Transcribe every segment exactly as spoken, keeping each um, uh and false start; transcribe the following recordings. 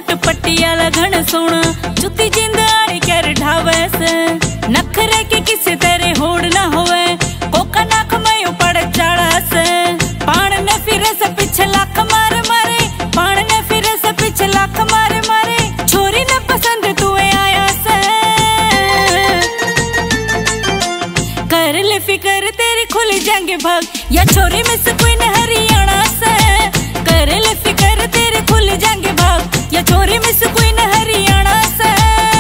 suit Patiala घण सोना जुती जिंद आड़ी कर ढावे से नखरे के किसे तेरे होड़ ना होवे कोका नाख मयो पड़ चाड़ा से पान ने फिरे से पीछे लाख मारे मारे पान ने फिरे से पीछे लाख मारे मारे छोरी ने पसंद तुए आया से कर ले फिकर तेरी खुल जाएंगे भाग या छोरी में से कोई न हरियाणा से कर ले फिकर तेरे खुल जाएंगे भाग या छोरी में से कोई न हरियाणा से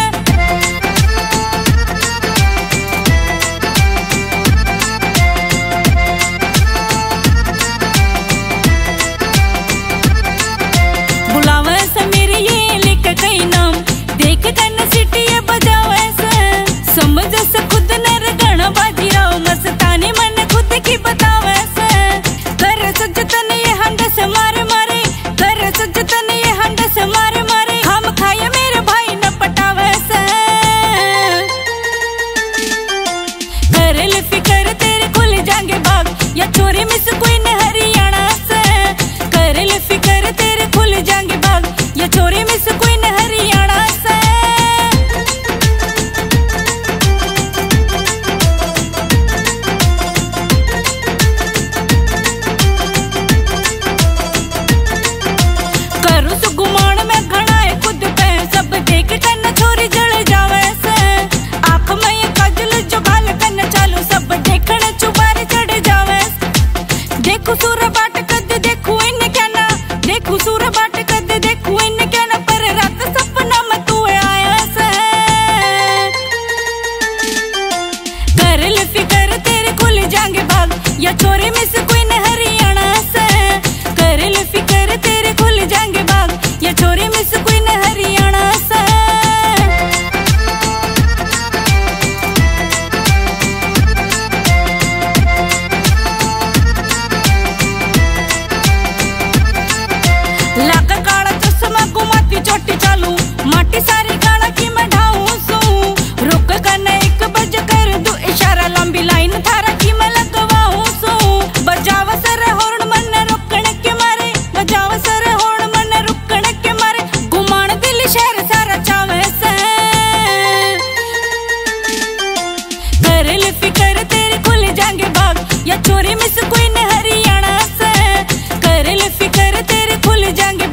बुलावे से मेरे ये लिख कई नाम देख कन सिटी ये बजावे से समझ से खुद न रगण बाजी राव मस्तानी मन खुद की बतावे से कर सजतन ये हंड से मारे मारे कर सजतन ये हंड से मारे मारे हम खाए मेरे भाई न पटावे से कर ले फिकर तेरे खुल जाएंगे भाग या चोरी में से कोई न हरियाणा से कर ले फिकर तेरे खुल जाएंगे भाग या चोरी में से कोई न हरियाणा से करूँ सु गुमान में घना है खुद पे सब देख कर छोरी जल जावे से आँख में ये काजल जो भाल करना चालू सब देखने चुबारे चढ़ जावे देखू सूर बाट कद देखू इन क्या ना देखू सूर बाट कद देखू इन क्या ना पर रात सपना में तू आया से कर ले फिकर तेरे खुल जाएंगे भाग या छोरी में से कोई न हरियाणा से कर ले फिकर तेरे खुल जाएंगे भाग या छोरी में से कोई न हरियाणा से लाका काला चश्मा घुमाती चोटी चालू माटी सारी गाना की मैं ढाऊं सू रुक करने एक बज कर दू इशारा लंबी लाइन थारा की मैं लगवाऊं सू बजाव सर हॉर्न मन रुकने के मारे बजाव सर हॉर्न मन रुकने के मारे घुमान दिल शहर सारा चावे से कर ले फिकर तेरे खुल जाएंगे भाग या चोरी में से कोई न हरियाणा से कर ले फिकर तेरे खुल जाएंगे